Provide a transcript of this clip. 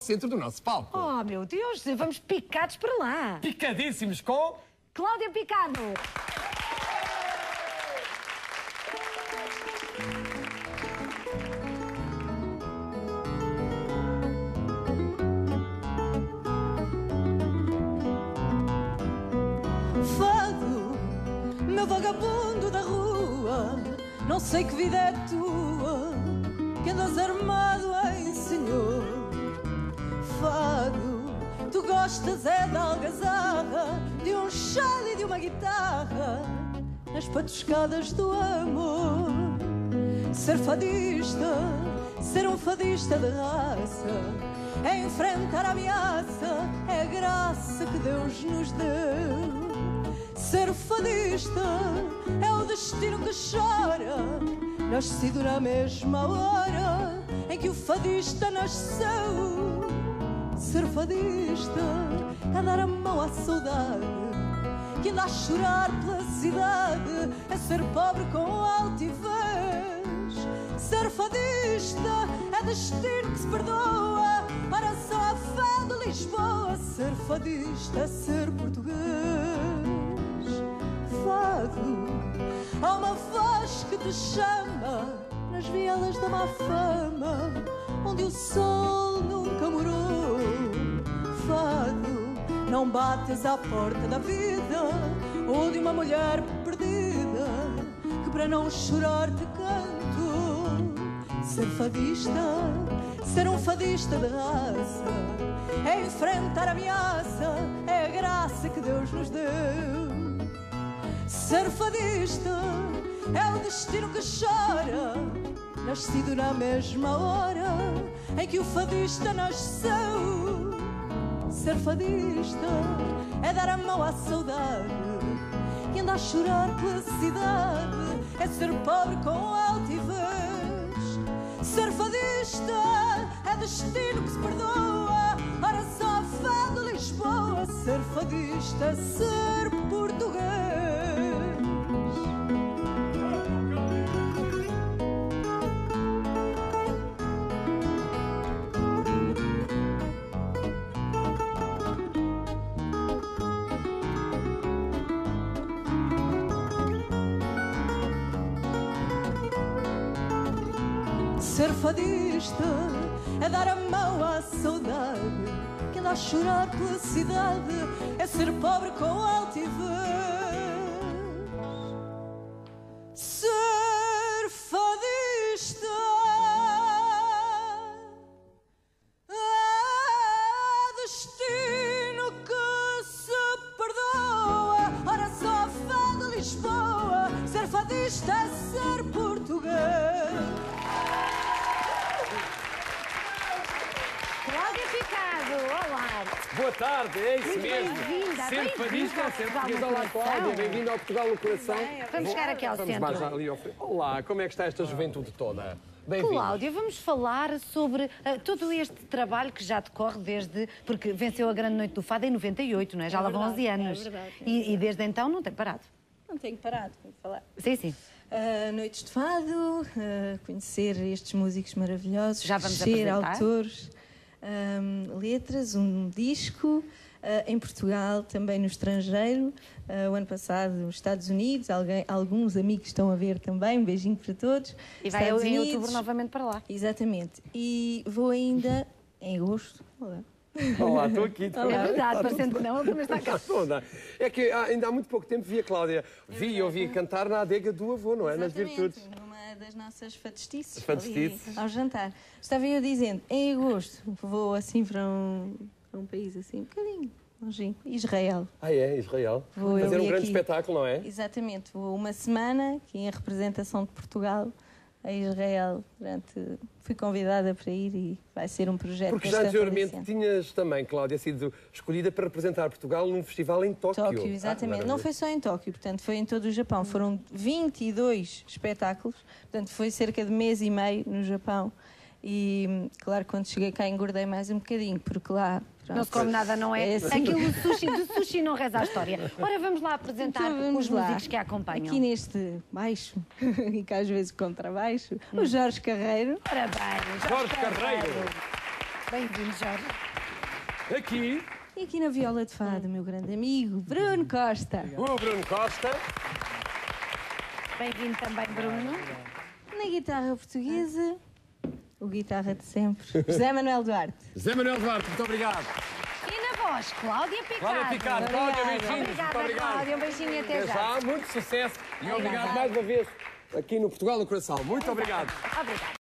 centro do nosso palco. Oh, meu Deus, vamos picados para lá. Picadíssimos com... Cláudia Picado. Fado, meu vagabundo da rua, não sei que vida é tua, que andas armado em senhor. Fado, tu gostas é da algazarra, de um chale e de uma guitarra, nas patuscadas do amor. Ser fadista, ser um fadista de raça, é enfrentar a ameaça, é a graça que Deus nos deu. Ser fadista é o destino que chora, nascido na mesma hora em que o fadista nasceu. Ser fadista é dar a mão à saudade, que anda a chorar pela cidade, é ser pobre com altivez. Ser fadista é destino que se perdoa, ora só a Fado Lisboa. Ser fadista é ser português. Fado, há uma voz que te chama nas vielas da má fama, onde o sol nunca morou. Fado, não bates à porta da vida ou de uma mulher perdida, que para não chorar te canto. Ser fadista, ser um fadista de raça, é enfrentar a ameaça, é a graça que Deus nos deu. Ser fadista é o destino que chora, nascido na mesma hora em que o fadista nasceu. Ser fadista é dar a mão à saudade, que anda a chorar pela cidade, é ser pobre com altivez. Ser fadista é destino que se perdoa, ora só a Fado Lisboa. Ser fadista é ser português. Ser fadista é dar a mão à saudade, que anda a chorar pela cidade, é ser pobre com altivez. Ser fadista é destino que se perdoa, ora só a Fado Lisboa. Ser fadista é ser português. Cláudia Picado, olá. Boa tarde, é isso Muito mesmo. bem-vinda, Ser bem-vinda fadista, ao ser Portugal português. no Olá, Cláudia, coração. bem-vindo ao Portugal no coração. Vamos chegar aqui ao Vamos centro. mais ali ao frente. Olá, como é que está esta juventude toda? Bem-vindo. Cláudia, vamos falar sobre todo este trabalho que já decorre desde... Porque venceu a Grande Noite do Fado em 98, não é? Já lá vão 11 anos. É verdade. E desde então não tem parado. Não tenho parado de falar. Sim, sim. Noites de Fado, conhecer estes músicos maravilhosos, Já vamos conhecer apresentar. autores, letras, um disco, em Portugal, também no estrangeiro, o ano passado nos Estados Unidos, alguns amigos estão a ver também, um beijinho para todos. E vai Estados em Unidos, outubro novamente para lá. Exatamente. E vou ainda em agosto. Olá. Olá, estou aqui. É verdade, parecendo que não, ele também está cá. Toda. É que ainda há muito pouco tempo vi a Cláudia. Vi e ouvi cantar na adega do avô, não é? Nas virtudes. Numa das nossas fadestices. Fadestices. Ali, ao jantar. Estava eu dizendo, em agosto vou assim para um país assim, um bocadinho longínquo, Israel. Ah, é? Israel. Vou Fazer eu um ir grande aqui. espetáculo, não é? Exatamente, vou uma semana aqui em representação de Portugal a Israel. Fui convidada para ir e vai ser um projeto. Porque já anteriormente tinhas também, Cláudia, sido escolhida para representar Portugal num festival em Tóquio. Tóquio, exatamente. Não foi só em Tóquio, portanto, foi em todo o Japão. Foram 22 espetáculos, portanto, foi cerca de mês e meio no Japão. E, claro, quando cheguei cá engordei mais um bocadinho, porque lá... Pronto, Não se come nada, não é? É assim. Aquilo de sushi não reza a história. Ora, vamos lá apresentar Então, vamos os lá. músicos que a acompanham. Aqui neste baixo, e que às vezes contrabaixo, o Jorge Carreiro. Parabéns. Jorge Carreiro. Bem-vindo, Jorge. Aqui, E aqui na viola de fado, meu grande amigo, Bruno Costa. o Bruno Costa. Bem-vindo também, Bruno. Na guitarra portuguesa, o guitarra de sempre, José Manuel Duarte. José Manuel Duarte, muito obrigado. E na voz, Cláudia Picado. Cláudia Picado, Cláudia, beijinhos. Muito Obrigada, obrigado. Cláudia. Um beijinho e até Até já. já, muito sucesso e obrigado mais uma vez aqui no Portugal no Coração. Muito obrigado. Obrigada.